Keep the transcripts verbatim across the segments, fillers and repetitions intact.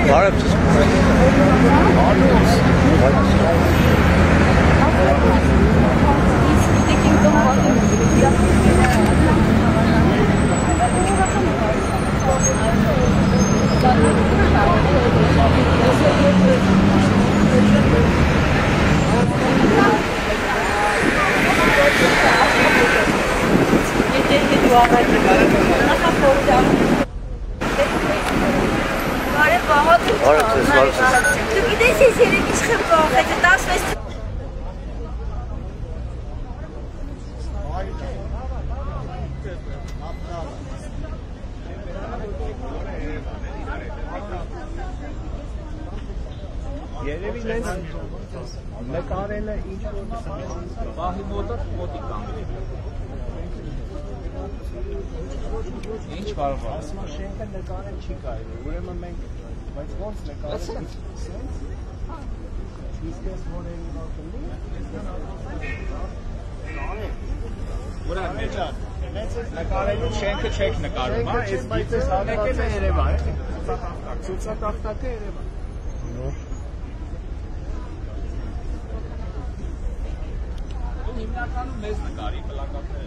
Երևի նենց նկարելը ինչ-որ բահի մոտը մոտիկ կանգնի։ Ինչ կարող է։ Ասում եմ շենքը նկարել չի կարելի, ուրեմն մենք բայց ոնց նկարել։ Սենց։ Իսկ ես որ են ակնի։ Ուրա մեջա։ Նկարելու շենքը չեք նկարում, հա, այս բայց այս հատվածը Երևան է։ Ցուցակախտակը Երևան։ Հիմնականում մեզ նկարի պլակատները։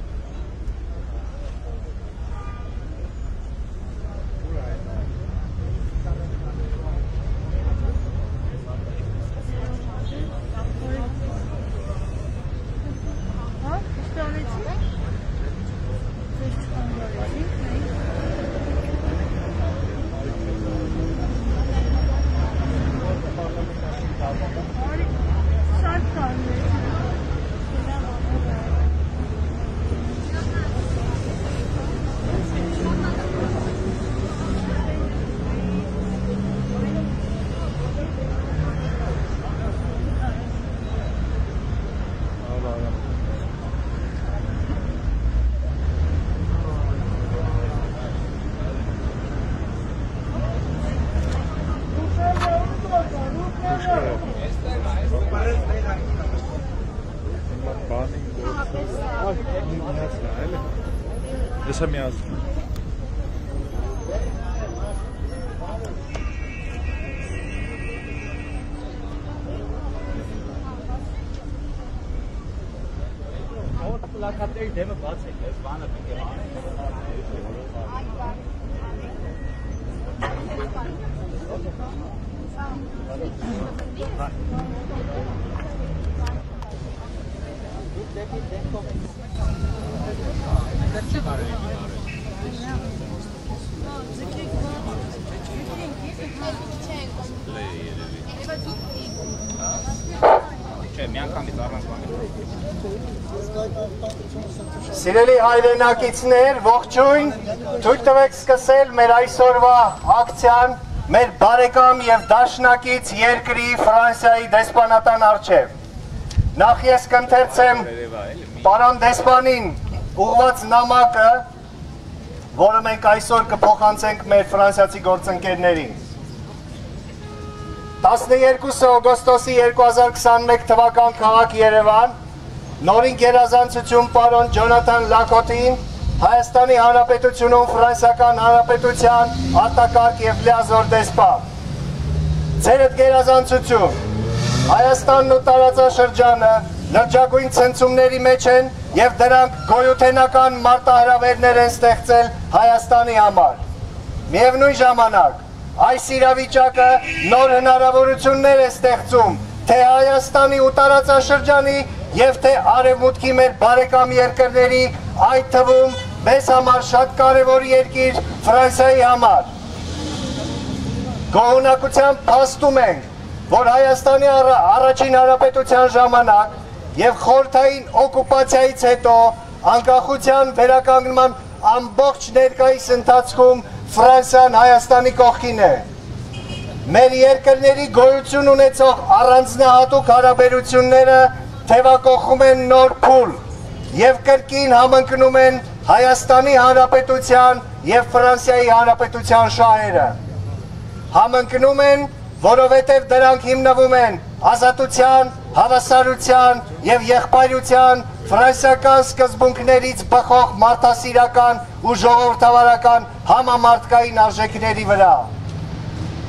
Essa é minha asa. Plakatları deme bazı ekler. Bana bir kere. Սիրելի հայրենակիցներ, ողջույն, թույլ տվեք սկսել մեր այսօրվա ակցիան մեր բարեկամ և դաշնակից երկրի Ֆրանսիայի դեսպանատան առջև։ Նախ ես կընթերցեմ պարոն դեսպանին ուղղված նամակը, որը մենք այսօր կփոխանցենք մեր ֆրանսիացի գործընկերներին։ տասներկուս օգոստոսի երկու հազար քսաներեք թվական քաղաք Երևան, նորին գերազանցություն պարոն Ջոնաթան Լակոտին, Հայաստանի Հանրապետությունում Ֆրանսիական Հանրապետության արտակարգ և լիազոր դեսպան։ Ձերդ գերազանցություն, Հայաստանն ու տարածաշրջանը լրջագույն ցնցումների մեջ են և դրանք գոյութենական մարտահրավերներ են ստեղծել Հայաստանի համար։ Միևնույն ժամանակ, այս իրավիճակը նոր հնարավորություններ է ստեղծում թե Հայաստանի ու տարածաշրջանի և թե արևմուտքի մեր բարեկամ երկրների, այդ թվում մեզ համար շատ կարևոր երկիր Ֆրանսիայի համար։ Գոհունակությամբ փաստում ենք, որ Հայաստանի առաջին հանրապետության ժամանակ և խորհրդային օկուպացիայից հետո անկախության վերականգնման ամբողջ ներկայիս ընթացքում Ֆրանսիան Հայաստանի կողքին է։ Մեր երկրների գոյություն ունեցող առանձնահատուկ հարաբերությունները թևակողում են նոր փուլ և կրկին համընկնում են Հայաստանի Հանրապետության և Ֆրանսիայի Հանրապետության շահերը։ Համընկնում են, որովհետև դրանք հիմնվում են ազատության, հավասարության և եղբայրության ֆրանսիական սկզբունքներից բխող մարդասիրական ու ժողովրդավարական համամարտկային արժեքների վրա։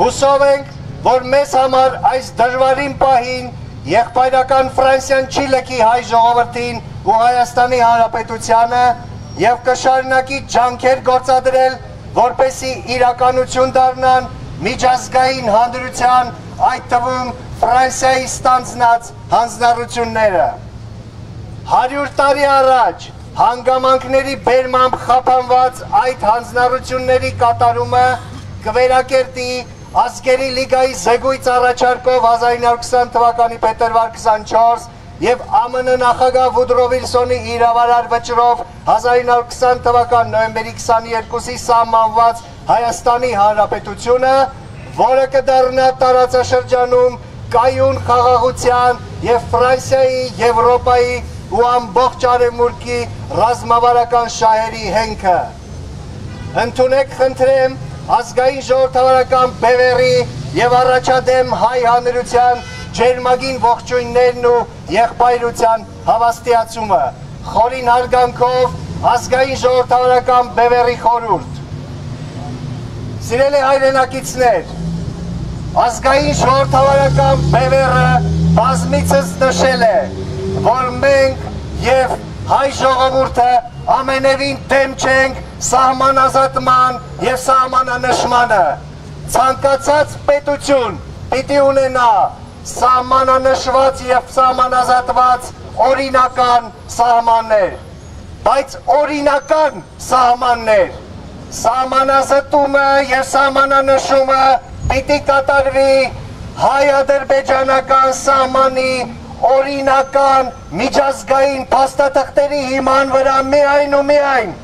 Հուսով ենք, որ մեզ համար այս դժվարին պահին եղբայրական Ֆրանսիան չի լքի հայ ժողովրդին ու Հայաստանի Հանրապետությանը եւ կշարունակի ջանքեր գործադրել, որպեսզի իրականություն դառնան միջազգային հանրության, այդ թվում Ֆրանսիայի ստանձնած հանձնառությունները։ հարյուր տարի առաջ հանգամանքների բերմամբ խափանված այդ հանձնառությունների կատարումը կվերակերտի Ազգերի լիգայի զեկույց առաջարկով հազար ինը հարյուր քսան թվականի փետրվար քսանչորս եւ ԱՄՆ նախագահ Վուդրո Վիլսոնի իրավարար վճռով հազար ինը հարյուր քսան թվական նոյեմբերի քսաներկուսի սահմանված Հայաստանի Հանրապետությունը, որը կդառնա տարածաշրջանում կայուն խաղաղության եւ Ֆրանսիայի, Եվրոպայի ու ամբողջ արևմուտքի ռազմավարական շահերի հենքը։ Ընդունեք խնդրեմ ազգային ժողովրդավարական բևեռի եւ առաջադեմ հայ հանրության ջերմագին ողջույններն ու եղբայրության հավաստիացումը, խորին հարգանքով ազգային ժողովրդավարական բևեռի խորհուրդ։ Սիրելի հայրենակիցներ, ազգային ժողովրդավարական բևեռը բազմիցս նշել է, որ մենք եւ հայ ժողովուրդը ամենևին դեմ չենք սահմանազատման եւ սահմանանշմանը։ Ցանկացած պետություն պիտի ունենա սահմանանշված եւ սահմանազատված օրինական սահմաններ, բայց օրինական սահմաններ։ Սահմանազատումը եւ սահմանանշումը պիտի կատարվի հայ-ադրբեջանական սահմանի օրինական միջազգային փաստաթղթերի հիման վրա միայն ու միայն։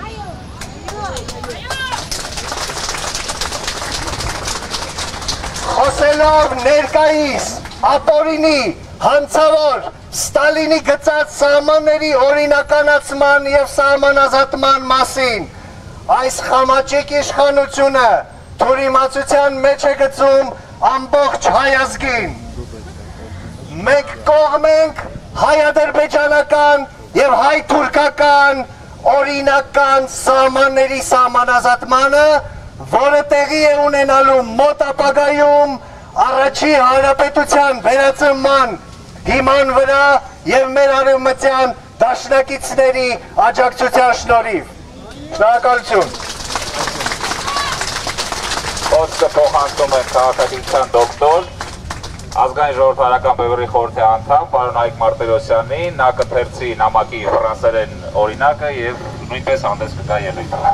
Խոսելով ներկայիս ապօրինի, հանցավոր Ստալինի գծած սահմանների օրինականացման եւ սահմանազատման մասին, այս խամաճիկ իշխանությունը թուրիմացության մեջ է գցում ամբողջ հայ ազգին։ Մենք կողմ ենք հայ-ադրբեջանական եւ հայ-թուրքական օրինական սահմանների սահմանազատմանը, որը տեղի է ունենալու մոտ ապագայում առաջի հանրապետության վերածնման հիման վրա եւ մեր արևմտյան դաշնակիցների աջակցության շնորհիվ։ Շնորհակալություն։ Խոսքը փոխանցում է քաղաքագիտության դոկտոր, ազգային ժողովրդավարական բևեռի խորհրդի անդամ պարոն Հայկ Մարտիրոսյանին, նա կթերցի նամակի ֆրանսերեն օրինակը եւ նույնպես հանդես կգա ելույթը։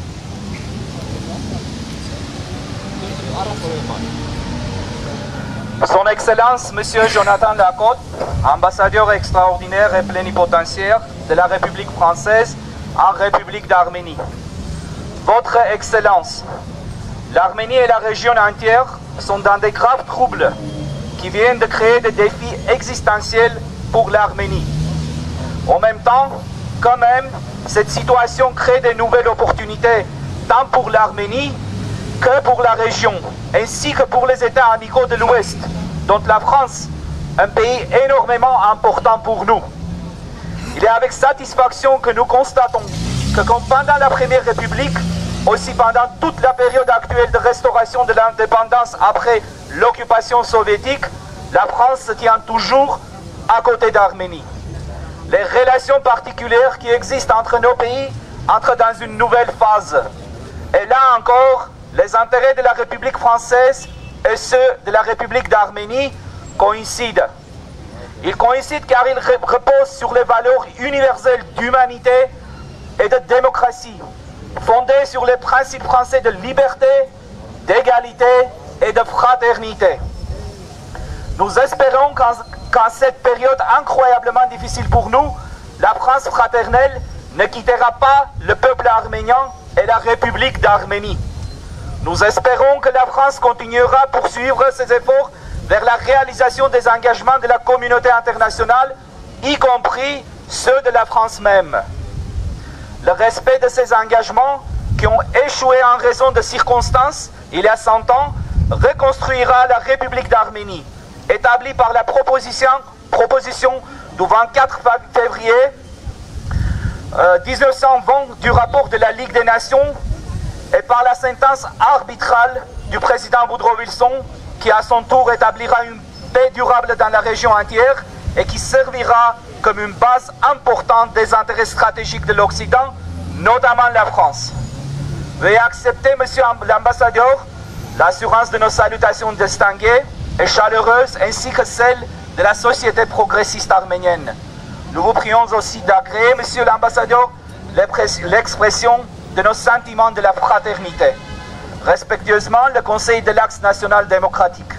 Son Excellence, Monsieur Jonathan Lacote, ambassadeur extraordinaire et plénipotentiaire de la République française en République d'Arménie. Votre Excellence, l'Arménie et la région entière sont dans des graves troubles qui viennent de créer des défis existentiels pour l'Arménie. En même temps, quand même, cette situation crée de nouvelles opportunités tant pour l'Arménie que pour la région, ainsi que pour les États amicaux de l'Ouest, dont la France, un pays énormément important pour nous. Il est avec satisfaction que nous constatons que comme pendant la Première République, aussi pendant toute la période actuelle de restauration de l'indépendance après l'occupation soviétique, la France se tient toujours à côté d'Arménie. Les relations particulières qui existent entre nos pays entrent dans une nouvelle phase. Et là encore, les intérêts de la République française et ceux de la République d'Arménie coïncident. Ils coïncident car ils reposent sur les valeurs universelles d'humanité et de démocratie, fondées sur les principes français de liberté, d'égalité et de fraternité. Nous espérons qu'en qu'en cette période incroyablement difficile pour nous, la France fraternelle ne quittera pas le peuple arménien et la République d'Arménie. Nous espérons que la France continuera à poursuivre ses efforts vers la réalisation des engagements de la communauté internationale, y compris ceux de la France même. Le respect de ces engagements, qui ont échoué en raison de circonstances il y a cent ans, reconstruira la République d'Arménie, établie par la proposition, proposition du vingt-quatre février euh, mille neuf cent vingt du rapport de la Ligue des Nations et par la sentence arbitrale du président Woodrow Wilson, qui à son tour établira une paix durable dans la région entière et qui servira comme une base importante des intérêts stratégiques de l'Occident, notamment la France. Veuillez accepter, Monsieur l'ambassadeur, l'assurance de nos salutations distinguées et chaleureuses, ainsi que celle de la société progressiste arménienne. Nous vous prions aussi d'agréer, Monsieur l'ambassadeur, l'expression de nos sentiments de la fraternité. Respectueusement, le Conseil de l'Axe national démocratique.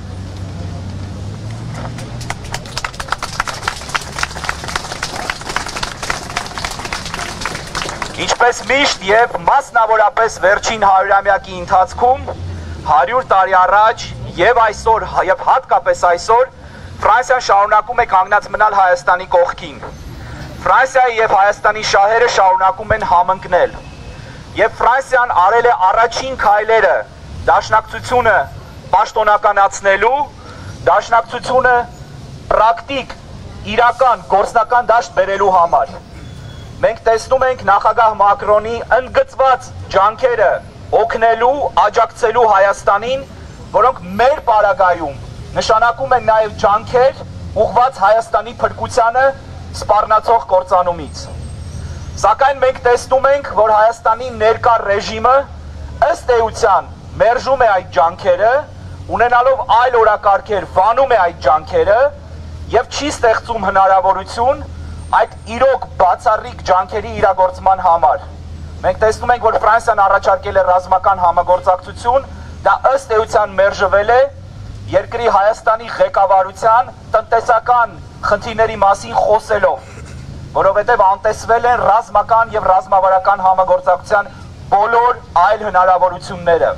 Ինչպես միշտ եւ մասնավորապես վերջին հարյուրամյակի ընթացքում հարյուր տարի առաջ եւ այսօր եւ հատկապես այսօր Ֆրանսիան շարունակում է կանգնած մնալ Հայաստանի կողքին։ Ֆրանսիայի եւ Հայաստանի շահերը շարունակում են համընկնել։ Եվ Ֆրանսիան արել է առաջին քայլերը դաշնակցությունը պաշտոնականացնելու, դաշնակցությունը պրակտիկ, իրական, գործնական դաշտ բերելու համար։ Մենք տեսնում ենք նախագահ Մակրոնի ընդգծված ջանքերը օգնելու, աջակցելու Հայաստանին, որոնք մեր պարագայում նշանակում են նաև ջանքեր ուղղված Հայաստանի փրկությանը սպառնացող կործանումից։ Սակայն մենք տեսնում ենք, որ Հայաստանի ներկա ռեժիմը ըստ էության մերժում է այդ ջանքերը, ունենալով այլ օրակարգեր վանում է այդ ջանքերը եւ չի ստեղծում հնարավորություն այդ իրոք բացառիկ ջանքերի իրագործման համար։ Մենք տեսնում ենք, որ Ֆրանսիան առաջարկել է ռազմական համագործակցություն, դա ըստ էության մերժվել է երկրի Հայաստանի ղեկավարության տնտեսական խնդիրների մասին խոսելով, որովհետև անտեսվել են ռազմական եւ ռազմավարական համագործակցության բոլոր այլ հնարավորությունները։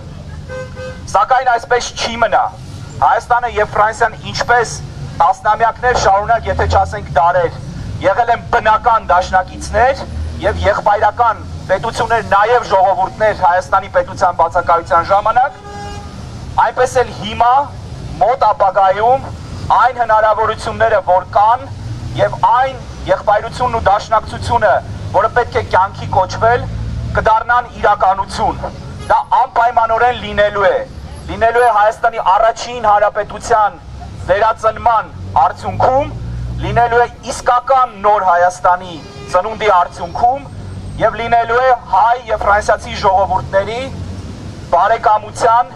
Սակայն այսպես չի մնա։ Հայաստանը եւ Ֆրանսիան ինչպես տասնամյակներ շարունակ, եթե չասենք դարեր, եղել են բնական դաշնակիցներ եւ եղբայրական պետություններ, նաեւ ժողովուրդներ Հայաստանի պետության բացակայության ժամանակ, այնպես էլ հիմա մոտ ապագայում այն հնարավորությունները, որ կան եւ այն եղբայրությունն ու դաշնակցությունը, որը պետք է կյանքի կոչվել, կդառնան իրականություն։ Դա անպայմանորեն լինելու է, լինելու է Հայաստանի առաջին հանրապետության վերածնման արդյունքում, լինելու է իսկական նոր Հայաստանի ծնունդի արդյունքում եւ լինելու է հայ եւ ֆրանսիացի ժողովուրդների բարեկամության,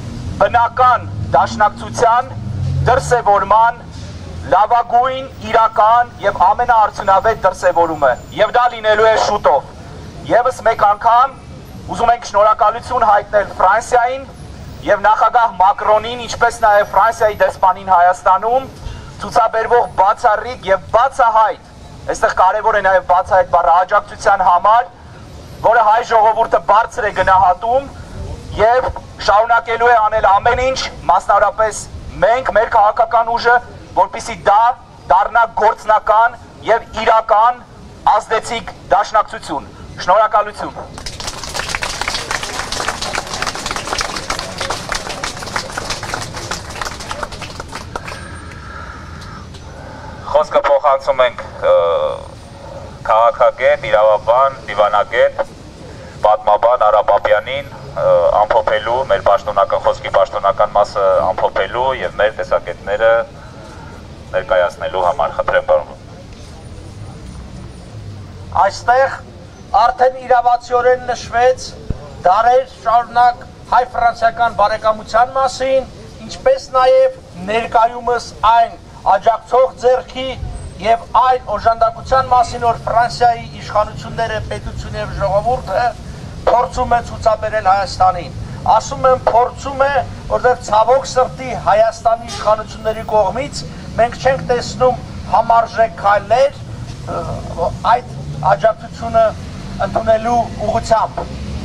բնական դաշնակցության, դրսևորման լավագույն, իրական եւ ամենաարդյունավետ դրսևորումը եւ դա լինելու է շուտով։ Եվս մեկ անգամ ուզում ենք շնորհակալություն հայտնել Ֆրանսիային եւ նախագահ Մակրոնին, ինչպես նաեւ Ֆրանսիայի դեսպանին Հայաստանում ցուցաբերվող բացառիկ եւ բացահայտ, այստեղ կարևոր է նաեւ բացահայտ բառը աջակցության համար, որը հայ ժողովուրդը բարձր է գնահատում եւ շարունակելու է անել ամեն ինչ, մասնավորապես մենք, մեր քաղաքական ուժը, որպեսզի դա դառնա գործնական եւ իրական ազդեցիկ դաշնակցություն։ Շնորհակալություն։ Խոսքը փոխանցում ենք քաղաքագետ, իրավաբան, դիվանագետ, պատմաբան Արա Պապյանին, ամփոփելու մեր պաշտոնական խոսքի պաշտոնական մասը ամփոփելու եւ մեր տեսակետները ներկայացնելու համար։ Խնդրեմ, պարոն։ Այստեղ արդեն իրավացիորեն նշվեց դարեր շարունակ հայ-ֆրանսիական բարեկամության մասին, ինչպես նաև ներկայումս այն աջակցող ձեռքի եւ այն օժանդակության մասին, որ Ֆրանսիայի իշխանությունները, պետությունը եւ ժողովուրդը փորձում է ցուցաբերել Հայաստանին։ Ասում եմ փորձում է, որտեղ ցավոք սրտի Հայաստանի իշխանությունների կողմից մենք չենք տեսնում համարժեք քայլեր այդ աջակցությունը ընդունելու ուղղությամբ։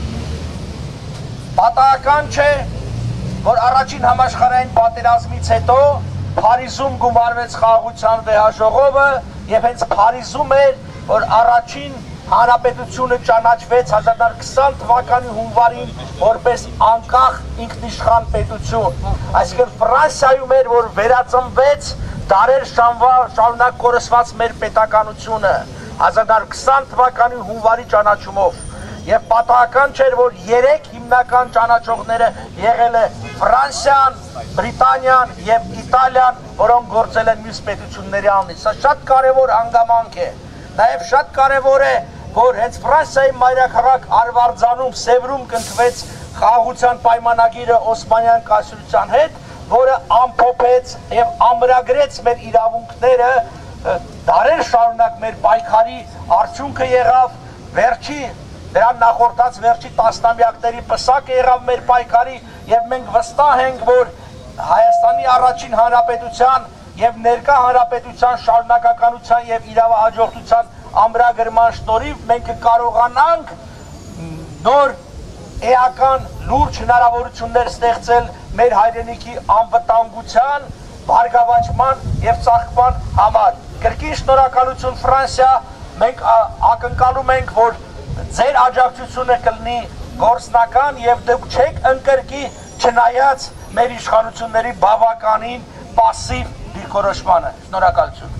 Պատահական չէ, որ առաջին համաշխարհային պատերազմից հետո Փարիզում գումարվեց խաղաղության վեհաժողովը եւ հենց Փարիզում էր, որ առաջին հանրապետությունը ճանաչվեց հազար նոց քսան թվականի հունվարին որպես անկախ ինքնիշխան պետություն։ Այսինքն Ֆրանսիայում էր, որ վերածնվեց դարեր շարունակ կորսված մեր պետականությունը հազար նոց քսան թվականի հունվարի ճանաչումով։ եւ պատահական չէր, որ երեք հիմնական ճանաչողները եղել է Ֆրանսիան, Բրիտանիան եւ Իտալիան, որոնք գործել են մյուս պետությունների անունից։ Սա շատ կարեւոր հանգամանք է։ Նաեւ շատ կարեւոր է, որ հենց Ֆրանսիայի մայրաքաղաք Արվարձանում, Սևրում կնքվեց խաղաղության պայմանագիրը Օսմանյան կայսրության հետ, որը ամփոփեց եւ ամրագրեց մեր իրավունքները, դարեր շարունակ մեր պայքարի արդյունքը եղավ, վերջի դրան նախորդած վերջի տասնամյակների պսակը եղավ մեր պայքարի եւ մենք վստահ ենք, որ Հայաստանի առաջին հանրապետության եւ ներկա հանրապետության շարունակականության եւ իրավահաջորդության ամրագրման շնորհիվ մենք կկարողանանք նոր էական լուրջ հնարավորություններ ստեղծել մեր հայրենիքի անվտանգության, բարգավաճման եւ ծաղկման համար։ Կրկին շնորհակալություն Ֆրանսիա, մենք ակնկալում ենք, որ ձեր աջակցությունը կլինի գործնական եւ դուք չեք ընկրկի չնայած մեր իշխանությունների բավականին պասիվ դիրքորոշմանը։ Շնորհակալություն։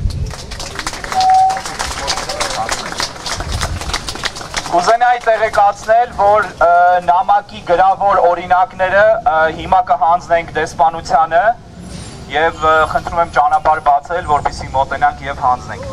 Կուզենայի տեղեկացնել, որ նամակի գրավոր օրինակները հիմա կհանձնենք դեսպանությանը եւ խնդրում եմ ճանապարհ բացել, որպեսզի մոտենանք եւ հանձնենք։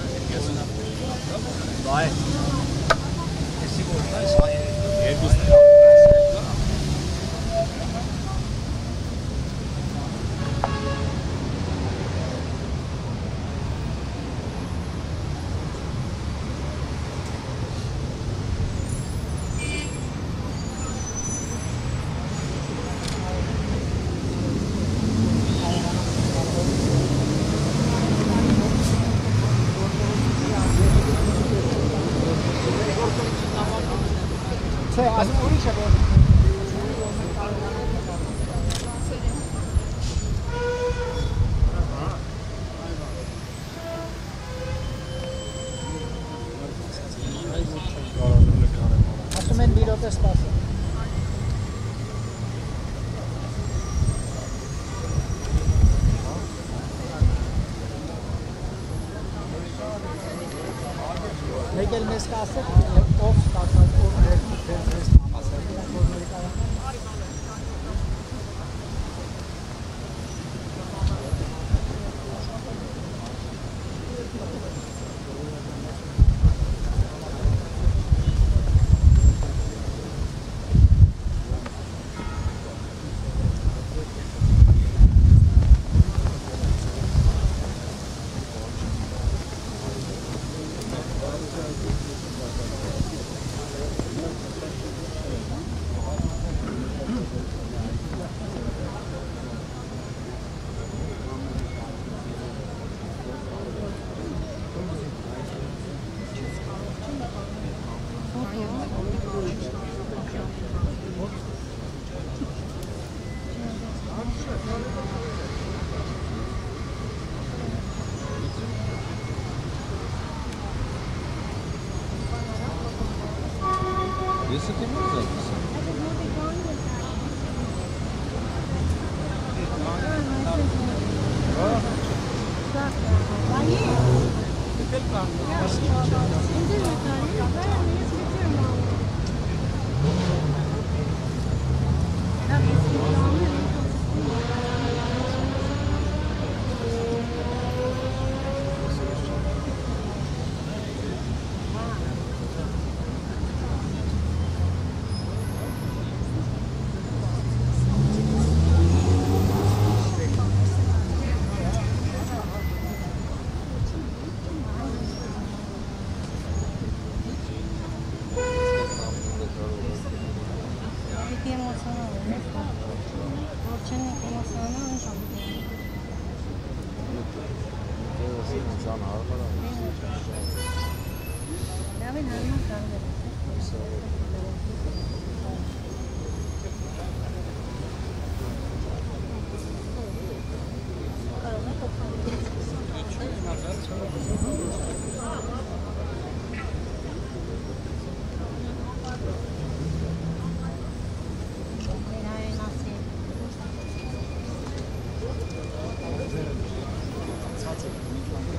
Ասում են մի րոպե սպասը։ Մեկ էլ մեզ կասեք, ով ստացած, ով ներքու դեր մեզ կասեք, որ ներկայա։ Если ты можешь записать.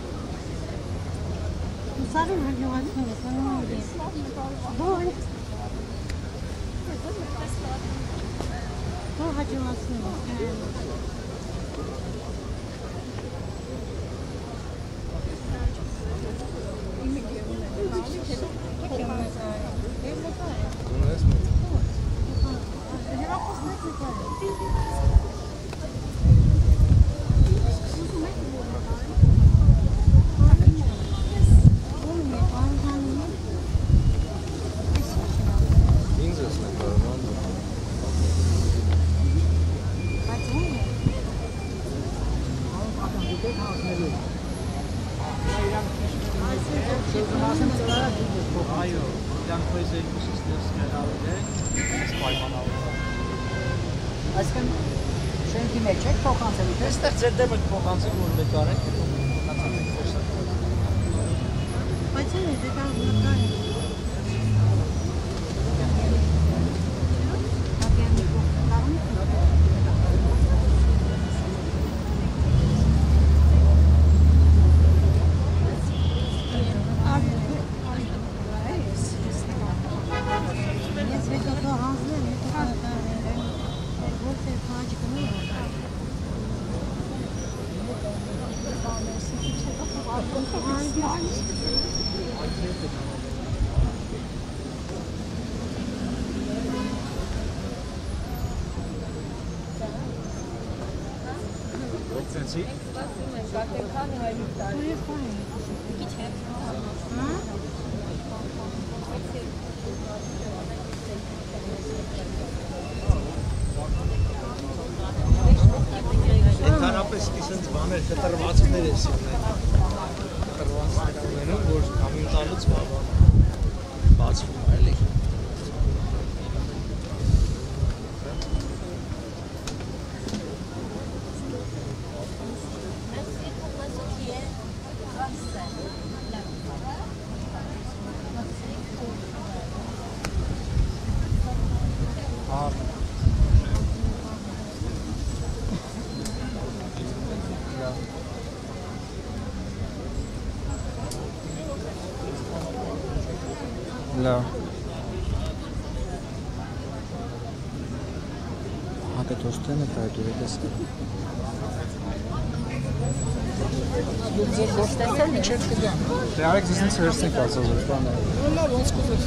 Sarın hadi hadi. Bol. Այսինքն շենքի մեջ եք փոխանցել, այստեղ ձեր դեմը փոխանցել որ նկարեք, բայց այն է դա նկարը։ Ընդհանրապես իսենց բաներ կտրվածքներ ես կտրվածքներ ունենում, որ կամին տալուց բացվում էլի։ Լավ։ Հատե դոստենը կայդուրեք ես կը։ Ձեր գործտեսել միջև կգան։ Դե արեք զիսնից հերսնեք ասոզ ոչ բան է։ Լավ, ոնց կուզես։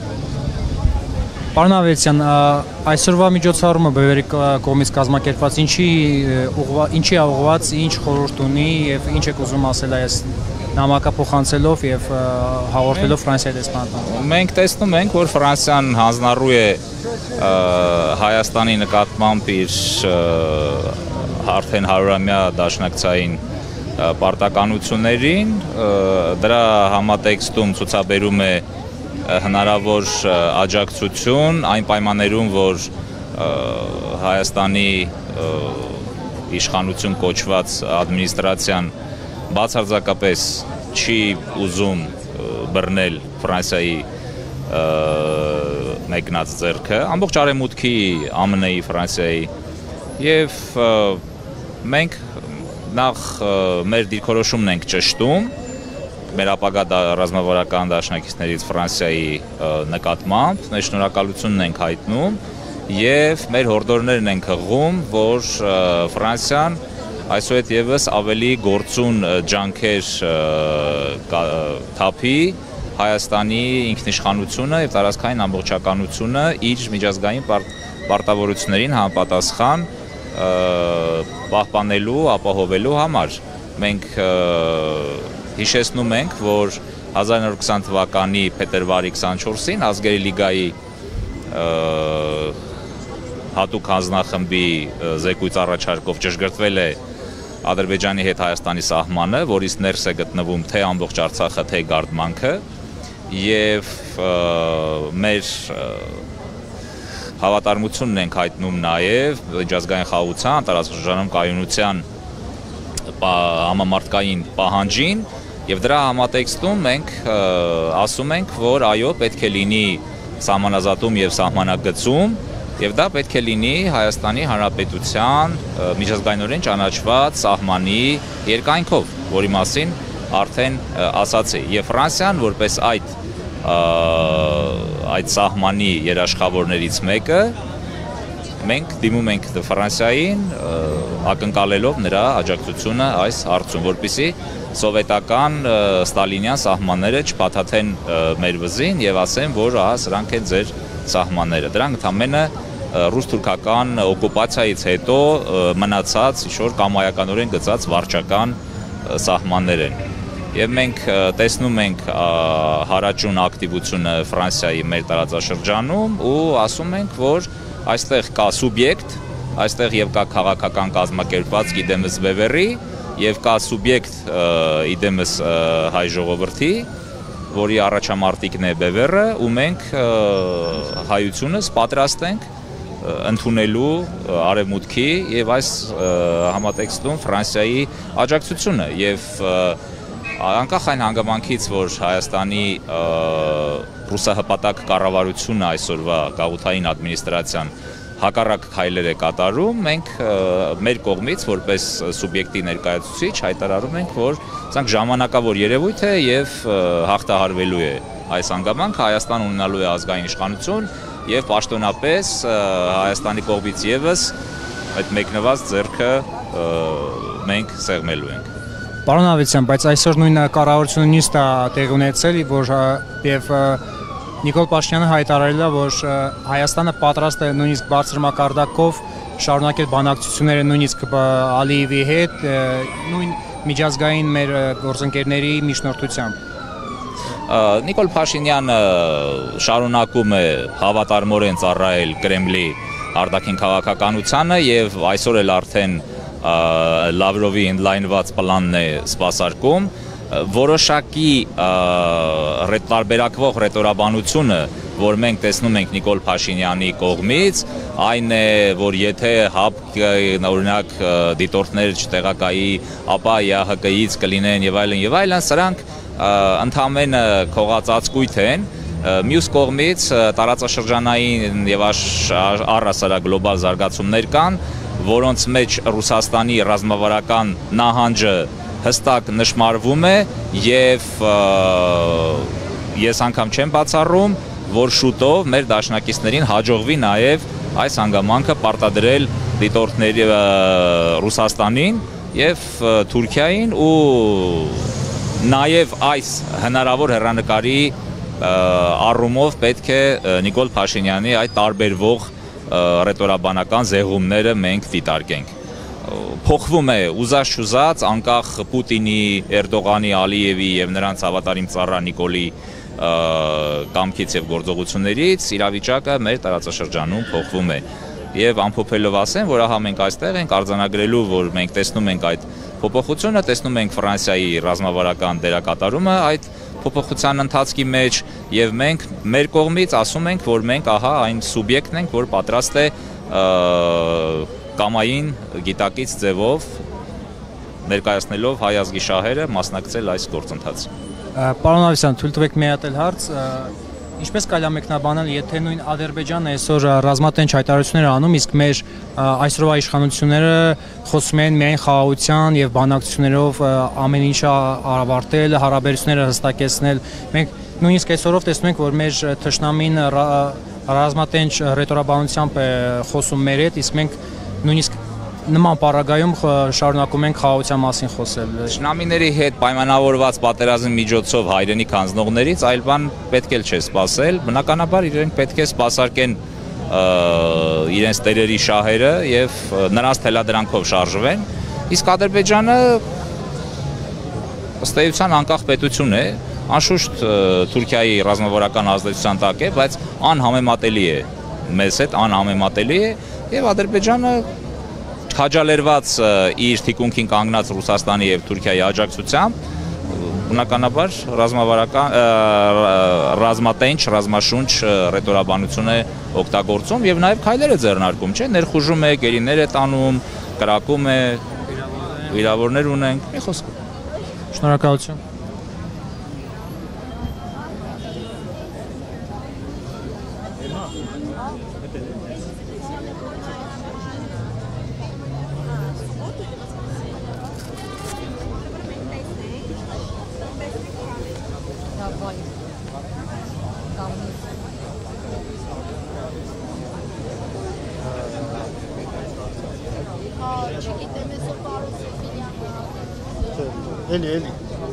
Պարոն Ավետիսյան, այսօրվա միջոցառումը բևերի կողմից կազմակերպված ինչի ինչի է ուղղված, ինչ խորհուրդ ունի եւ ինչ եք ուզում ասել այս նամակը փոխանցելով եւ հաղորդելով Ֆրանսիայի դեսպանատան։ Մենք տեսնում ենք, որ Ֆրանսիան հանձնառու է Հայաստանի նկատմամբ իր արդեն հարյուրամյա դաշնակցային պարտականություններին, դրա համատեքստում ցուցաբերում է հնարավոր աջակցություն այն պայմաններում, որ Հայաստանի իշխանություն կոչված ադմինիստրացիան բացարձակապես չի ուզում բռնել Ֆրանսիայի մեկնած ձեռքը, ամբողջ արևմուտքի, ԱՄՆ-ի, Ֆրանսիայի եւ մենք նախ մեր դիրքորոշումն ենք ճշտում մեր ապագա ռազմավարական դաշնակիցներից Ֆրանսիայի նկատմամբ, մեր շնորհակալությունն ենք հայտնում եւ մեր հորդորներն ենք հղում, որ Ֆրանսիան այսուհետ եւս ավելի գործուն ջանքեր թափի Հայաստանի ինքնիշխանությունը եւ տարածքային ամբողջականությունը իր միջազգային պարտավորություններին համապատասխան պահպանելու, ապահովելու համար։ Մենք հիշեցնում ենք, որ հազար իննսուն քսան թվականի փետրվարի քսանչորսին Ազգերի լիգայի հատուկ հանձնախմբի զեկույց առաջարկով ճշգրտվել է Ադրբեջանի հետ Հայաստանի սահմանը, որից ներս է գտնվում թե ամբողջ Արցախը, թե Գարդմանքը եւ մեր հավատարմությունն ենք հայտնում նաեւ միջազգային խաղաղության, տարածաշրջանում կայունության համամարտկային պահանջին եւ դրա համատեքստում մենք ասում ենք, որ այո, պետք է լինի սահմանազատում եւ սահմանագծում եւ դա պետք է լինի Հայաստանի Հանրապետության միջազգայինորեն ճանաչված սահմանի երկայնքով, որի մասին արդեն ասացի, եւ Ֆրանսիան որպես այդ այդ սահմանի երաշխավորներից մեկը մենք դիմում ենք Ֆրանսիային ակնկալելով նրա աջակցությունը այս հարցում, որպեսզի սովետական ստալինյան սահմանները չփաթաթեն մեր վզին եւ ասեն, որ ահա սրանք են ձեր սահմանները։ Դրանք ընդամենը ռուս-թուրքական օկուպացիայից հետո մնացած ինչ-որ կամայականորեն գծած վարչական սահմաններ են։ Եվ մենք տեսնում ենք հարաճուն ակտիվությունը Ֆրանսիայի մեր տարածաշրջանում ու ասում ենք, որ այստեղ կա սուբյեկտ, այստեղ եւ կա քաղաքական կազմակերպված իդեմս Բևերի եւ կա սուբյեկտ իդեմս հայ ժողովրդի, որի առաջամարտիկն է Բևերը, ու մենք հայությունս պատրաստ ենք ընդունելու արևմուտքի եւ այս համատեքստում Ֆրանսիայի աջակցությունը եւ անկախ այն հանգամանքից, որ Հայաստանի ռուսահպատակ կառավարությունը այսօրվա գաղութային ադմինիստրացիան հակառակ քայլեր է կատարում, մենք մեր կողմից որպես սուբյեկտի ներկայացուցիչ հայտարարում ենք, որ սրանք ժամանակավոր երևույթ է եւ հաղթահարվելու է այս հանգամանքը, Հայաստան ունենալու է ազգային իշխանություն եւ պաշտոնապես Հայաստանի կողմից եւս այդ մեկնված ձեռքը մենք սեղմելու ենք։ Պարոն Ավետիսյան, բայց այսօր նույն կառավարությունը նույնիսկ տեղի ունեցել, որ եւ Նիկոլ Փաշինյանը հայտարարել է, որ Հայաստանը պատրաստ է նույնիսկ բարձր մակարդակով շարունակել բանակցությունները նույնիսկ Ալիևի հետ, նույն միջազգային մեր գործընկերների միջնորդությամբ։ Նիկոլ Փաշինյանը շարունակում է հավատարմորեն ծառայել Կրեմլի արտաքին քաղաքականությանը եւ այսօր էլ արդեն Լավրովի ընդլայնված պլանն է սպասարկում, որոշակի տարբերակվող ռետորաբանությունը, որ մենք տեսնում ենք Նիկոլ Փաշինյանի կողմից, այն է, որ եթե ՀԱՊԿ օրինակ դիտորդներ չտեղակայի, ապա ԵԱՀԿ-ից կլինեն եւ այլն եւ այլն, սրանք ընդամենը քողածածկույթ են, մյուս կողմից տարածաշրջանային եւ առհասարակ գլոբալ զարգացումներ կան, որոնց մեջ Ռուսաստանի ռազմավարական նահանջը հստակ նշմարվում է եւ ես անգամ չեմ բացառում, որ շուտով մեր դաշնակիցներին հաջողվի նաեւ այս հանգամանքը պարտադրել դիտորդների Ռուսաստանին եւ Թուրքիային ու նաեւ այս հնարավոր հեռանկարի առումով պետք է Նիկոլ Փաշինյանի այդ տարբերվող ռետորաբանական զեղումները մենք դիտարկենք։ Փոխվում է ուզած-չուզած անկախ Պուտինի, Էրդողանի, Ալիևի եւ նրանց հավատարիմ ծառա Նիկոլի կամքից եւ գործողություններից իրավիճակը մեր տարածաշրջանում փոխվում է։ Եվ ամփոփելով ասեմ, որ ահա մենք այստեղ ենք արձանագրելու, որ մենք տեսնում ենք այդ փոփոխությունը, տեսնում ենք Ֆրանսիայի ռազմավարական դերակատարումը այդ փոփոխության ընթացքի մեջ եւ մենք մեր կողմից ասում ենք, որ մենք ահա այն սուբյեկտն ենք, որ պատրաստ է կամային գիտակից ձևով ներկայացնելով հայ ազգի շահերը մասնակցել այս գործընթացին։ Պարոն Ավետիսյան, թույլ տվեք մի հատ էլ հարց, ինչպես կարելի է մեկնաբանել, եթե նույն Ադրբեջանը այսօր ռազմատենչ հայտարարություններ անում, իսկ մեր այսօրվա իշխանությունները խոսում են միայն խաղաղության եւ բանակցություններով ամեն ինչը ավարտել, հարաբերությունները հստակեցնել, մենք նույնիսկ այսօրով տեսնում ենք, որ մեր թշնամին ռազմատենչ ռետորաբանությամբ է խոսում մեր հետ, իսկ մենք նույնիսկ նման պարագայում շարունակում ենք խաղաղության մասին խոսել։ Թշնամիների հետ պայմանավորված պատերազմի միջոցով հայրենիք հանձնողներից այլ բան պետք էլ չէ սպասել, բնականաբար իրենք պետք է սպասարկեն իրենց տերերի շահերը եւ նրանց թելադրանքով շարժվեն, իսկ Ադրբեջանը ըստ էության անկախ պետություն է, անշուշտ Թուրքիայի ռազմավարական ազդեցության տակ է, բայց անհամեմատելի է մեզ հետ, անհամեմատելի է եւ Ադրբեջանը քաջալերված իր թիկունքին կանգնած Ռուսաստանի եւ Թուրքիայի աջակցությամբ բնականաբար ռազմավարական ռազմատենչ, ռազմաշունչ ռետորաբանություն է օգտագործում եւ նաեւ քայլեր է ձեռնարկում, չէ՞, ներխուժում է, գերիներ է տանում, կրակում է, վիրավորներ ունենք, մի խոսքով։ Շնորհակալություն։ Давай. Давай. Էլի, էլի։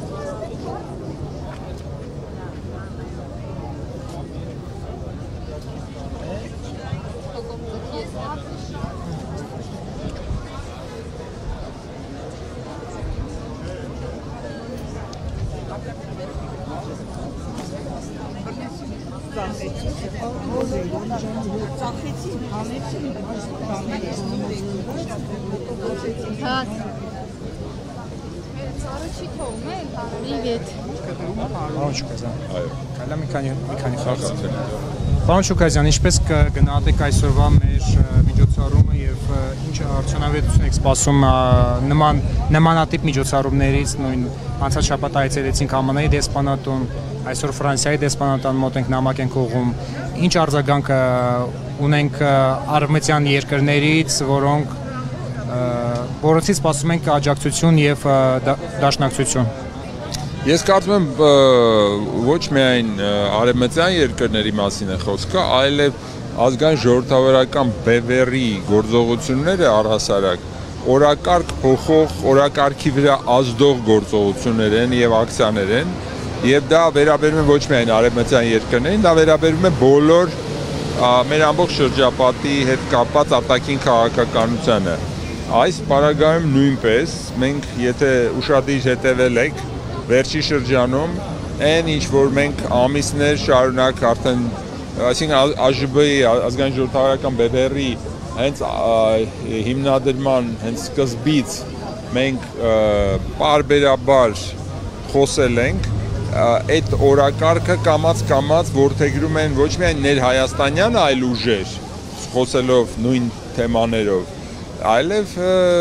Привет. Պարոն Շուկազյան։ Այո։ Կարելի է մի քանի մի քանի հարց։ Պարոն Շուկազյան, ինչպես կգնահատեք այսօրվա մեր միջոցառումը եւ ինչ արդյունավետություն եք սպասում նման նմանատիպ միջոցառումներից, նույն անցած շաբաթ այցելեցինք ԱՄՆ-ի դեսպանատուն, այսօր Ֆրանսիայի դեսպանատան մոտ ենք նամակ ենք ուղղում։ Ինչ արձագանք ունենք արևմտյան երկրներից, որոնք որոնցից սպասում ենք աջակցություն եւ դաշնակցություն։ Ես կարծում եմ ոչ միայն արևմտյան երկրների մասին է խոսքը, այլև ազգային ժողովրդավարական բևեռի գործողությունները առհասարակ օրակարգ փոխող, օրակարգի վրա ազդող գործողություններ են եւ ակցիաներ են, եւ դա վերաբերում է ոչ միայն արևմտյան երկրներին, դա վերաբերում է բոլոր մեր ամբողջ շրջապատի հետ կապված արտաքին քաղաքականությանը։ Այս պարագայում նույնպես մենք եթե ուշադիր հետևել եք վերջի շրջանում այն ինչ որ մենք ամիսներ շարունակ արդեն այսինքն ԱԺԲ-ի ազգային ժողովրդավարական բևեռի հենց հիմնադրման հենց սկզբից մենք պարբերաբար խոսել ենք այդ օրակարգը կամաց-կամաց որդեգրում են ոչ միայն ներհայաստանյան այլ ուժեր խոսելով նույն թեմաներով այլև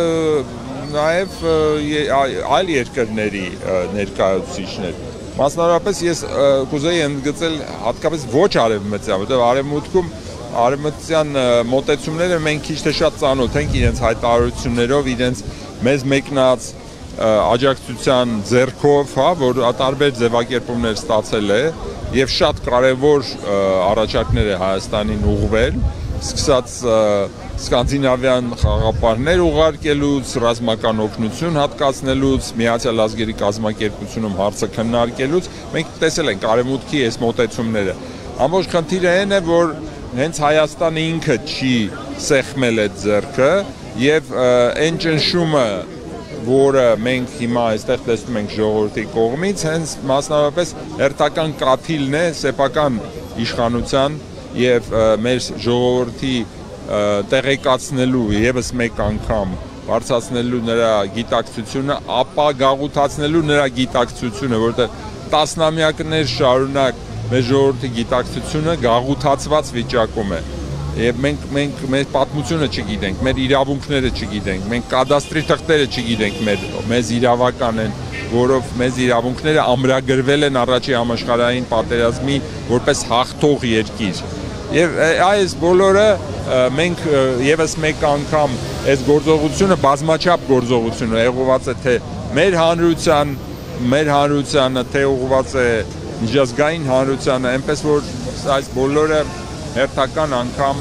նաև այլ երկրների ներկայացուցիչներ։ Մասնավորապես ես կուզեի ընդգծել հատկապես ոչ արևմտյան, որտեղ արևմուտքում արևմտյան մոտեցումները մենք քիչ թե շատ ծանոթ ենք իրենց հայտարարություններով, իրենց մեզ մեկնած աջակցության ձեռքով, հա, որ տարբեր ձևակերպումներ ստացել է եւ շատ կարեւոր առաջարկներ է Հայաստանին ուղղվել, սկսած սկանդինավյան խաղապարներ ուղարկելուց, ռազմական օգնություն հատկացնելուց, Միացյալ Ազգերի կազմակերպությունում հարցը քննարկելուց, մենք տեսել ենք արևմուտքի այս մոտեցումները։ Ամբողջ խնդիրը այն է, որ հենց Հայաստանը ինքը չի սեղմել այդ ձեռքը եւ այն ճնշումը, որը մենք հիմա այստեղ տեսնում ենք ժողովրդի կողմից, հենց մասնավորապես հերթական կաթիլն է սեփական իշխանության եւ մեր ժողովրդի տեղեկացնելու եւս մեկ անգամ բարձրացնելու նրա գիտակցությունը, ապա գաղութացնելու նրա գիտակցությունը, որտեղ տասնամյակներ շարունակ մեր ժողովրդի գիտակցությունը գաղութացված վիճակում է։ Եվ մենք մենք մեր պատմությունը չգիտենք, մեր իրավունքները չգիտենք, մենք կադաստրի թղթերը չգիտենք, մեր մեզ իրավական են, որով մեզ իրավունքները ամրագրվել են առաջի համաշխարհային պատերազմի որպես հաղթող երկիր։ Եվ այս բոլորը մենք եւս մեկ անգամ այս գործողությունը բազմաչափ գործողություն է, ուղղված է թե մեր հանրության, մեր հանրությանը, թե ուղղված է միջազգային հանրությանը, այնպես որ այս բոլորը հերթական անգամ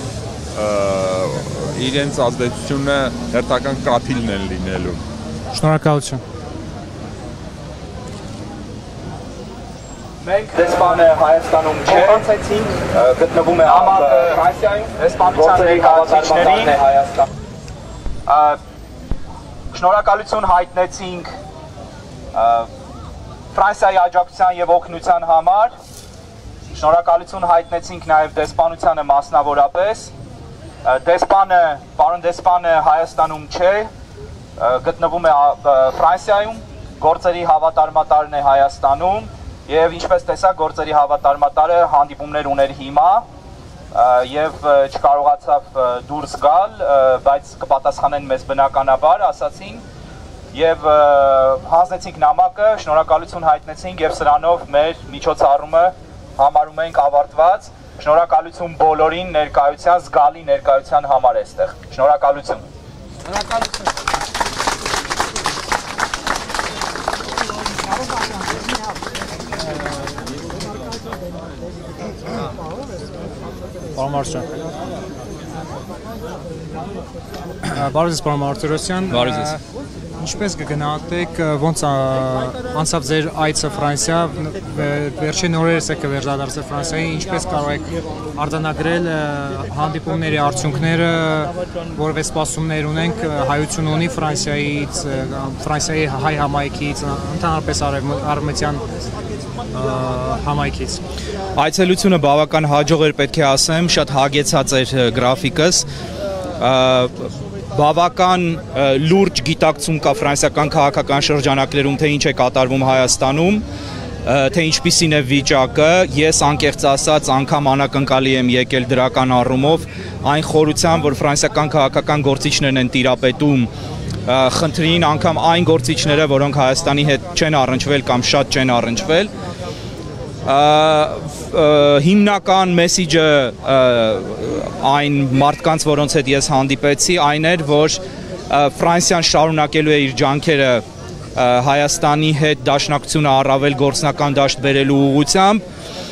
իրենց ազդեցությունը հերթական կաթիլն են լինելու։ Շնորհակալություն։ Մենք դեսպանը Հայաստանում չէ, գտնվում է Ֆրանսիայում, դեսպանության ներկայացուցիչներին Հայաստան։ Շնորհակալություն հայտնեցինք Ֆրանսիայի աջակցության եւ օգնության համար։ Շնորհակալություն հայտնեցինք նաև դեսպանությանը մասնավորապես։ Դեսպանը, պարոն դեսպանը Հայաստանում չէ, գտնվում է Ֆրանսիայում, գործերի հավատարմատարն է Հայաստանում եւ ինչպես տեսակ գործերի հավատարմատարը հանդիպումներ ուներ հիմա եւ չկարողացավ դուրս գալ, բայց կպատասխանեն մեզ բնականաբար, ասացին եւ հանձնեցինք նամակը, շնորհակալություն հայտնեցինք եւ սրանով մեր միջոցառումը համարում ենք ավարտված։ Շնորհակալություն բոլորին ներկայության, զգալի ներկայության համար այստեղ։ Շնորհակալություն։ Շնորհակալություն։ Պարոն Մարսյան։ Բարև ձեզ, պարոն Մարտիրոսյան։ Բարև ձեզ։ Ինչպես կգնահատեք ոնց անցավ ձեր այցը Ֆրանսիա, վերջին օրերս եք վերադարձել Ֆրանսիայի, ինչպես կարող եք արձանագրել հանդիպումների արդյունքները, որովհետև սպասումներ ունենք հայություն ունի Ֆրանսիայից, Ֆրանսիայի հայ համայնքից, ընդհանրապես արևմտյան համայնքից։ Այցելությունը բավական հաջող էր, պետք է ասեմ, շատ հագեցած էր գրաֆիկս, բավական լուրջ գիտակցում կա ֆրանսիական քաղաքական շրջանակներում, թե ինչ է կատարվում Հայաստանում, թե ինչպիսին է վիճակը, ես անկեղծ ասած անգամ անակնկալի եմ եկել դրական առումով, այն խորությամբ, որ ֆրանսիական քաղաքական գործիչներն են տիրապետում խնդրին, անգամ այն գործիչները, որոնք Հայաստանի հետ չեն առնչվել կամ շատ չեն առնչվել, հիմնական մեսիջը այն մարդկանց, որոնց հետ ես հանդիպեցի, այն էր, որ Ֆրանսիան շարունակելու է իր ջանքերը Հայաստանի հետ դաշնակցությունը առավել գործնական դաշտ բերելու ուղղությամբ,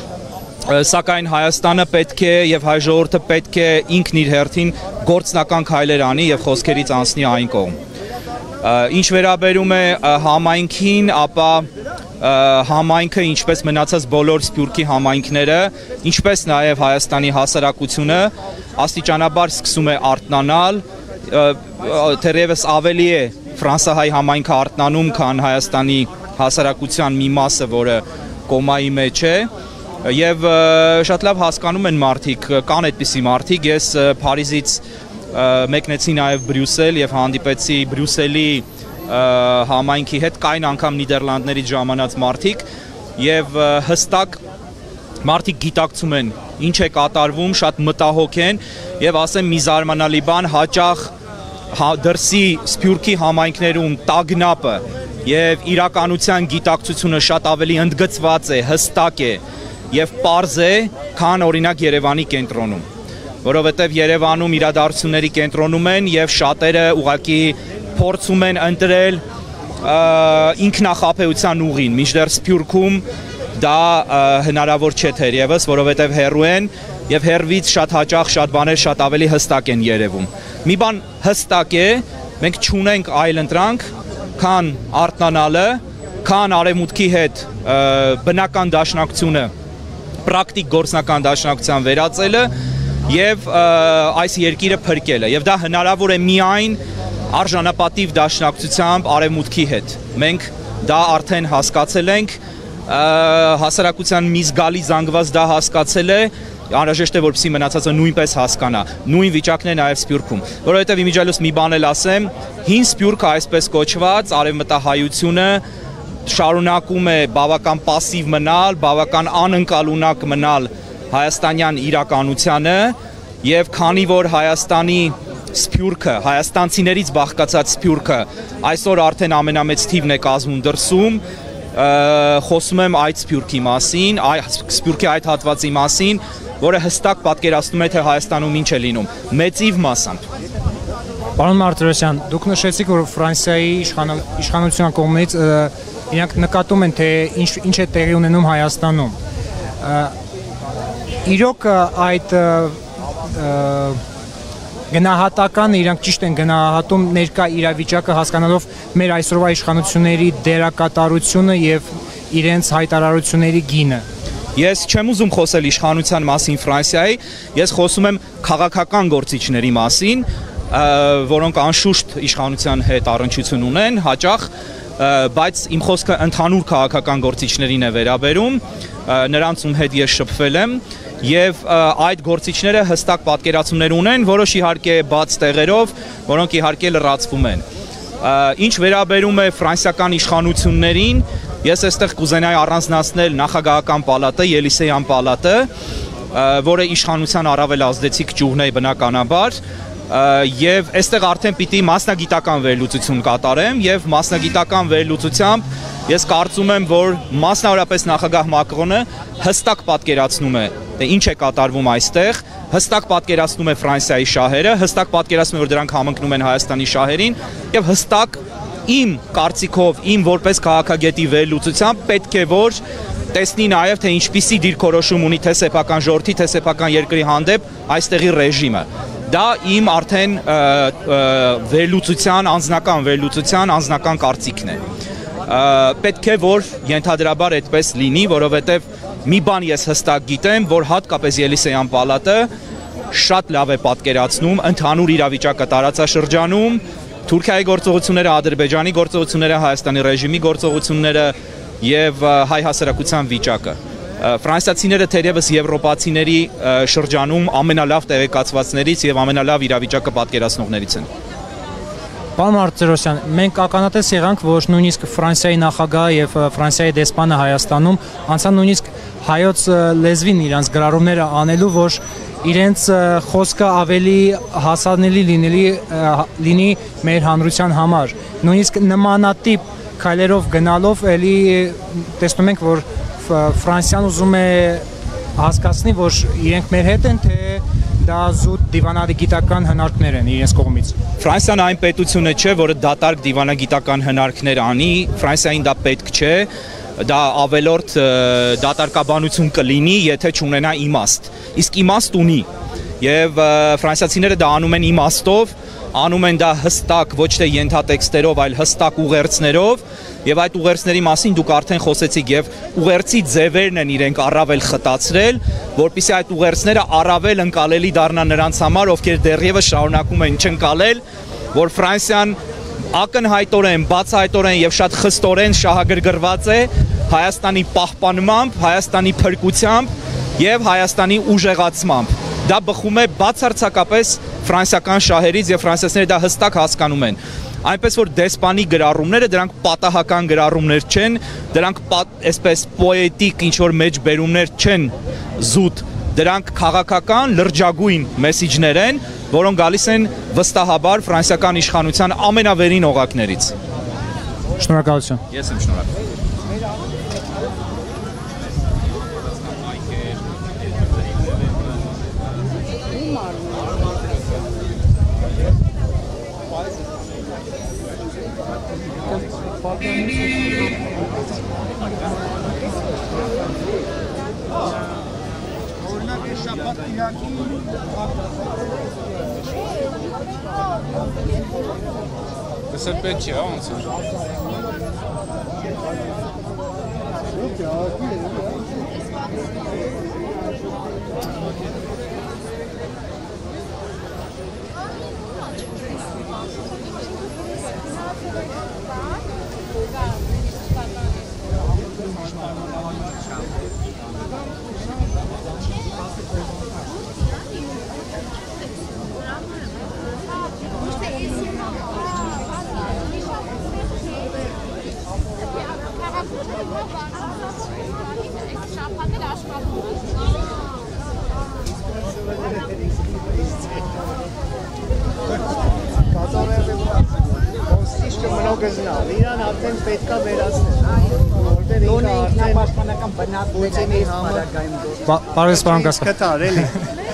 սակայն Հայաստանը պետք է եւ հայ ժողովուրդը պետք է ինքն իր հերթին գործնական քայլեր անի եւ խոսքերից անցնի այն կողմ։ Ինչ վերաբերում է համայնքին, ապա համայնքը, ինչպես մնացած բոլոր Սփյուռքի համայնքները, ինչպես նաև Հայաստանի հասարակությունը աստիճանաբար սկսում է արթնանալ, թերևս ավելի է ֆրանսահայ համայնքը արթնանում, քան Հայաստանի հասարակության մի մասը, որը կոմայի մեջ է, եւ շատ լավ հասկանում են մարդիկ, կան այդպիսի մարդիկ, ես Փարիզից մեկնեցի նաև Բրյուսել եւ հանդիպեցի Բրյուսելի համայնքի հետ, կային անգամ Նիդերլանդներից ժամանած մարդիկ եւ հստակ մարդիկ գիտակցում են ինչ է կատարվում, շատ մտահոգ են եւ ասեմ մի զարմանալի բան, հաճախ դրսի Սփյուռքի համայնքներում տագնապը եւ իրականության գիտակցությունը շատ ավելի ընդգծված է, հստակ է եւ պարզ է, քան օրինակ Երևանի կենտրոնում, որովհետեւ Երևանում իրադարձությունների կենտրոնում են եւ շատերը ուղղակի փորձում են ընտրել ինքնախապեյության ուղին, մինչդեռ Սփյուռքում դա հնարավոր չէ թերևս, որովհետև հեռու են եւ հեռվից շատ հաճախ շատ բաներ շատ ավելի հստակ են երևում։ Մի բան հստակ է, մենք չունենք այլ ընտրանք, քան արթնանալը, քան արևմուտքի հետ բնական դաշնակցությունը, պրակտիկ գործնական դաշնակցության վերածելը եւ այս երկիրը փրկելը։ Եվ դա հնարավոր է միայն արժանապատիվ դաշնակցությամբ արևմուտքի հետ։ Մենք դա արդեն հասկացել ենք, հասարակության մի զգալի զանգված դա հասկացել է, անհրաժեշտ է որպեսզի մնացածը նույնպես հասկանա։ Նույն վիճակն է նաև Սփյուռքում, որովհետև իմիջիալոց մի բան էլ ասեմ, հին Սփյուռքը այսպես կոչված արևմտահայությունը շարունակում է բավական пассив մնալ, բավական անընկալունակ մնալ հայաստանյան իրականությանը եւ քանի որ Հայաստանի Սփյուռքը, հայաստանցիներից բաղկացած Սփյուռքը այսօր արդեն ամենամեծ թիվն է կազմում դրսում, խոսում եմ այդ Սփյուռքի մասին, Սփյուռքի այդ հատվածի մասին, որը հստակ պատկերացնում է, թե Հայաստանում ինչ է լինում, մեծիվ մասամբ։ Պարոն Մարտիրոսյան, դուք նշեցիք, որ Ֆրանսիայի իշխանության կողմից իրանք նկատում են, թե ինչ է տեղի ունենում Հայաստանում։ Իրոք այդ գնահատական իրանք ճիշտ են գնահատում ներկա իրավիճակը հասկանալով մեր այսօրվա իշխանությունների դերակատարությունը եւ իրենց հայտարարությունների գինը։ Ես չեմ ուզում խոսել իշխանության մասին Ֆրանսիայի, ես խոսում եմ քաղաքական գործիչների մասին, որոնք անշուշտ իշխանության հետ առնչություն ունեն, հաճախ, բայց իմ խոսքը ընդհանուր քաղաքական գործիչներին է վերաբերում, նրանցում հետ ես շփվել եմ եւ այդ գործիչները հստակ պատկերացումներ ունեն, որոշ իհարկե բաց տեղերով, որոնք իհարկե լրացվում են։ Ինչ վերաբերում է ֆրանսիական իշխանություններին, ես այստեղ կուզենայի առանձնացնել նախագահական պալատը, Ելիսեյան պալատը, որը իշխանության առավել ազդեցիկ ճյուղն է բնականաբար, եւ այստեղ արդեն պիտի մասնագիտական վերլուծություն կատարեմ եւ մասնագիտական վերլուծությամբ ես կարծում եմ, որ մասնավորապես նախագահ Մակրոնը հստակ պատկերացնում է, թե ինչ է կատարվում այստեղ, հստակ պատկերացնում է Ֆրանսիայի շահերը, հստակ պատկերացնում է, որ դրանք համընկնում են Հայաստանի շահերին եւ հստակ իմ կարծիքով, իմ որպես քաղաքագետի վերլուծությամբ պետք է որ տեսնի նաեւ թե ինչպիսի դիրքորոշում ունի թե սեփական ժողովրդի, թե սեփական երկրի հանդեպ այստեղի ռեժիմը։ Դա իմ արդեն վերլուծության, անձնական վերլուծության, անձնական կարծիքն է։ Պետք է որ ենթադրաբար այդպես լինի, որովհետև մի բան ես հստակ գիտեմ, որ հատկապես Ելիսեյան պալատը շատ լավ է պատկերացնում ընդհանուր իրավիճակը տարածաշրջանում, Թուրքիայի գործողությունները, Ադրբեջանի գործողությունները, Հայաստանի ռեժիմի գործողությունները եւ հայ հասարակության վիճակը։ Ֆրանսիացիները թերևս եվրոպացիների շրջանում ամենալավ տեղեկացվածներից եւ ամենալավ իրավիճակը պատկերացնողներից են։ Պարոն Մարտիրոսյան, մենք ականատես եղանք, որ նույնիսկ Ֆրանսիայի նախագահը եւ Ֆրանսիայի դեսպանը Հայաստանում անցան նույնիսկ հայոց լեզվին իրանց գրառումները անելու, որ իրենց խոսքը ավելի հասանելի լինելի լինի մեր հանրության համար։ Նույնիսկ նմանատիպ քայլերով գնալով էլի տեսնում ենք, որ Ֆրանսիան ուզում է հասկացնի, որ իրենք մեր հետ են, թե դա զուտ դիվանագիտական հնարքներ են իրենց կողմից։ Ֆրանսիան այն պետությունը չէ, որը դատարկ դիվանագիտական հնարքներ անի, Ֆրանսիային դա պետք չէ, դա ավելորդ դատարկաբանություն կլինի, եթե չունենա իմաստ։ Իսկ իմաստ ունի, եւ ֆրանսիացիները դա անում են իմաստով, անում են դա հստակ ոչ թե ենթատեքստերով, այլ հստակ ուղերձներով, եւ այդ ուղերձների մասին դուք արդեն խոսեցիք, եւ ուղերձի ձևերն են իրենք առավել խտացրել, որpիսի այդ ուղերձները առավել ընկալելի դառնան նրանց համար, ովքեր դեռևս շարունակում են չընկալել, որ Ֆրանսիան ակնհայտորեն, բացահայտորեն եւ շատ խստորեն շահագրգռված է Հայաստանի պահպանմամբ, Հայաստանի փրկությամբ եւ Հայաստանի ուժեղացմամբ։ Դա բխում է բացարձակապես ֆրանսիական շահերից եւ ֆրանսիացիները դա հստակ հասկանում են։ Այնպես որ դեսպանի գրառումները դրանք պատահական գրառումներ չեն, դրանք այսպես պոետիկ ինչ-որ մեջբերումներ չեն զուտ, դրանք քաղաքական լրջագույն մեսիջներ են, որոնք գալիս են վստահաբար ֆրանսիական իշխանության ամենավերին օղակներից։ Շնորհակալություն։ Ես եմ շնորհակալ։ Să pe ce au înțeles? Իրան արդեն պետք է վերացնել, որտեղ ինքը ինքնապաշտպանական բնակվում է համարակայում գործ։ Պարոն պարոն Գասպարյան։ կտար էլի։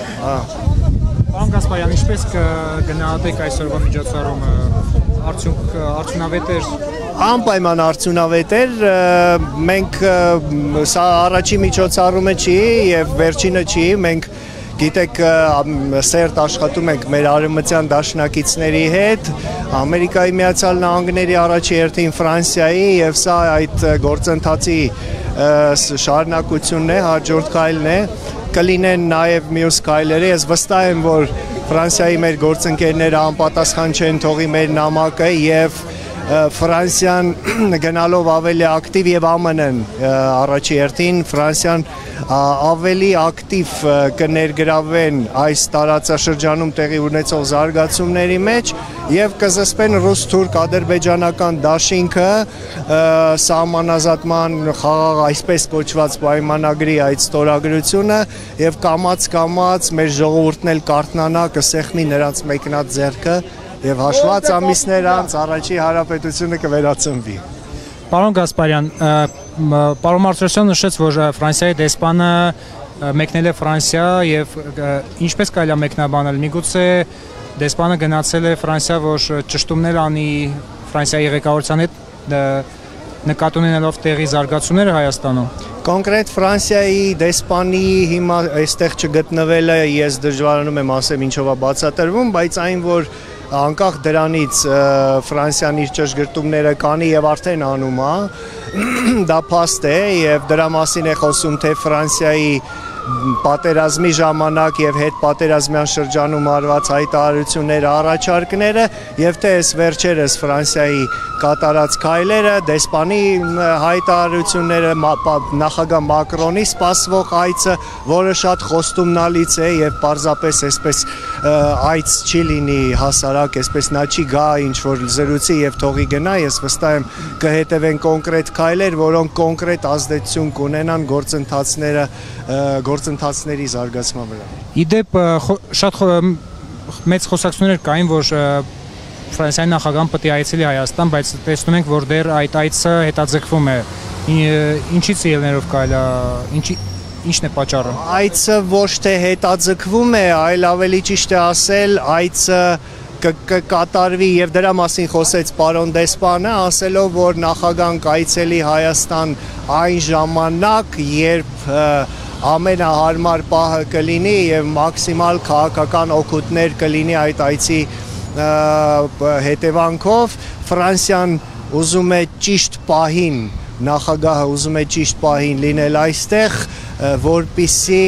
Պարոն Գասպարյան, ինչպես կգնահատեք այսօրվա միջոցառումը, արդյունք արդյունավետ էր։ Անպայման արդյունավետ էր, մենք սա առաջի միջոցառումը չի եւ վերջինը չի, մենք գիտեք սերտ աշխատում ենք մեր արևմտյան դաշնակիցների հետ, Ամերիկայի Միացյալ Նահանգների առաջի հերթին Ֆրանսիայի եւ սա այդ գործընթացի շարունակությունն է, հաջորդ քայլն է, կլինեն նաեւ մյուս քայլերը, ես վստահ եմ, որ Ֆրանսիայի մեր գործընկերները անպատասխան չեն թողի մեր նամակը եւ Ֆրանսիան գնալով ավելի ակտիվ եւ ԱՄՆ -ն առաջի հերթին Ֆրանսիան ավելի ակտիվ կներգրավեն այս տարածաշրջանում տեղի ունեցող զարգացումների մեջ եւ կզսպեն ռուս-թուրք-ադրբեջանական դաշինքը սահմանազատման խաղաղ այսպես կոչված պայմանագրի այդ ստորագրությունը եւ կամած-կամած մեր ժողովուրդն էլ կարթնանա, կսեղմի նրանց մեկնած ձեռքը եւ հաշված ամիսներ անց առաջի հարաբերությունը կվերացնվի։ Պարոն Գասպարյան, պարոն Մարտիրոսյանը նշեց, որ Ֆրանսիայի դեսպանը մեկնել է Ֆրանսիա եւ ինչպես կարելի է մեկնաբանել, միգուցե դեսպանը գնացել է Ֆրանսիա, որ ճշտումներ անի Ֆրանսիայի ղեկավարության հետ նկատի ունենալով տեղի զարգացումները Հայաստանում։ Կոնկրետ Ֆրանսիայի դեսպանի հիմա այստեղ չգտնվելը ես դժվարանում եմ ասեմ ինչով է բացատրվում, բայց այն որ անկախ դրանից Ֆրանսիան իր ճշգրտումները կանի եւ արդեն անում է, դա փաստ է եւ դրա մասին է խոսում թե Ֆրանսիայի պատերազմի ժամանակ եւ հետ պատերազմյան շրջանում արված հայտարարությունները, առաջարկները եւ թե այս վերջերս Ֆրանսիայի կատարած քայլերը, դեսպանի հայտարարությունները, նախագահ Մակրոնի սպասվող այցը, որը շատ խոստումնալից է եւ պարզապես այսպես այց չի լինի հասարակ, այսպես նա չի գա ինչ որ զրույցի եւ թողի գնա, ես վստահ եմ կհետևեն կոնկրետ քայլեր, որոնք կոնկրետ ազդեցություն կունենան գործընթացները գործընթացների զարգացման վրա։ Իդեպ շատ մեծ խոսակցություններ կային, որ Ֆրանսիայի նախագահան պետք է այցելի Հայաստան, բայց տեսնում ենք, որ դեռ այդ այցը հետաձգվում է։ Ինչից ելներով կարելի է, ինչն է պատճառը։ Այցը ոչ թե հետաձգվում է, այլ ավելի ճիշտ է ասել, այցը կկատարվի եւ դրա մասին խոսեց պարոն դեսպանը, ասելով, որ նախագահան կայցելի Հայաստան այն ժամանակ, երբ ամենահարմար պահը կլինի եւ մաքսիմալ քաղաքական օգուտներ կլինի այդ այցի հետևանքով, Ֆրանսիան ուզում է ճիշտ պահին, նախագահը ուզում է ճիշտ պահին լինել այստեղ, որպեսզի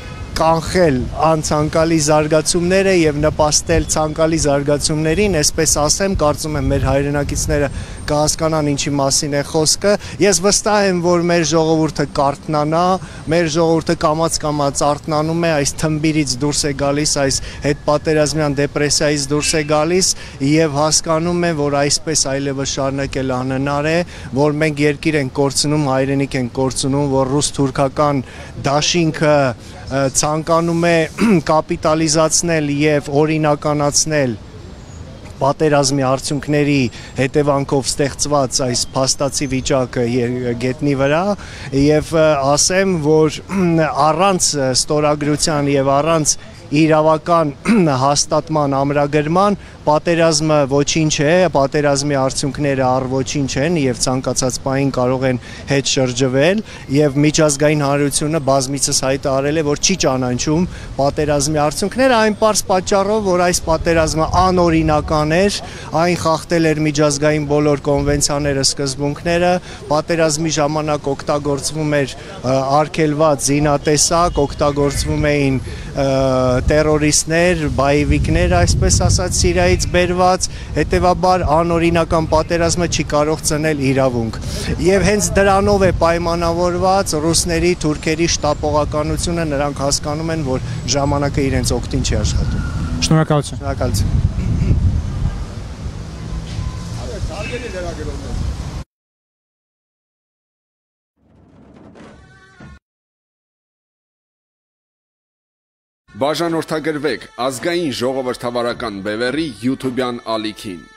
կանխել անցանկալի զարգացումները եւ նպաստել ցանկալի զարգացումներին, այսպես ասեմ, կարծում եմ մեր հայրենակիցները կհասկանան ինչի մասին է խոսքը։ Ես վստահ եմ, որ մեր ժողովուրդը կարթնանա, մեր ժողովուրդը կամաց-կամաց արթնանում է, այս թմբիրից դուրս է գալիս, այս հետպատերազմյան դեպրեսիայից դուրս է գալիս եւ հասկանում է, որ այսպես այլևս շարունակել անհնար է, որ մենք երկիր ենք կորցնում, հայրենիք ենք կորցնում, որ ռուս-թուրքական դաշինքը ցանկանում է կապիտալիզացնել եւ օրինականացնել պատերազմի արդյունքների հետևանքով ստեղծված այս փաստացի վիճակը գետնի վրա եւ ասեմ, որ առանց ստորագրության եւ առանց իրավական հաստատման ամրագրման պատերազմը ոչինչ է, պատերազմի արդյունքները առ ոչինչ են եւ ցանկացած պահին կարող են հետ շրջվել եւ միջազգային հանրությունը բազմիցս հայտարարել է, որ չի ճանաչում պատերազմի արդյունքները այն պարզ պատճառով, որ այս պատերազմը անօրինական էր, այն խախտել էր միջազգային բոլոր կոնվենցիաները, սկզբունքները, պատերազմի ժամանակ օգտագործվում էր արգելված զինատեսակ, օգտագործվում էին տերորիստներ, բայվիկներ, այսպես ասած, Սիրիայից բերված, հետևաբար անօրինական պատերազմը չի կարող ծնել իրավունք։ Եվ հենց դրանով է պայմանավորված ռուսների, թուրքերի շտապողականությունը, նրանք հասկանում են, որ ժամանակը իրենց օգտին չի աշխատում։ Շնորհակալություն։ Շնորհակալություն։ Բաժանորդագրվեք ազգային ժողովրդավարական բևեռի յութուբյան ալիքին։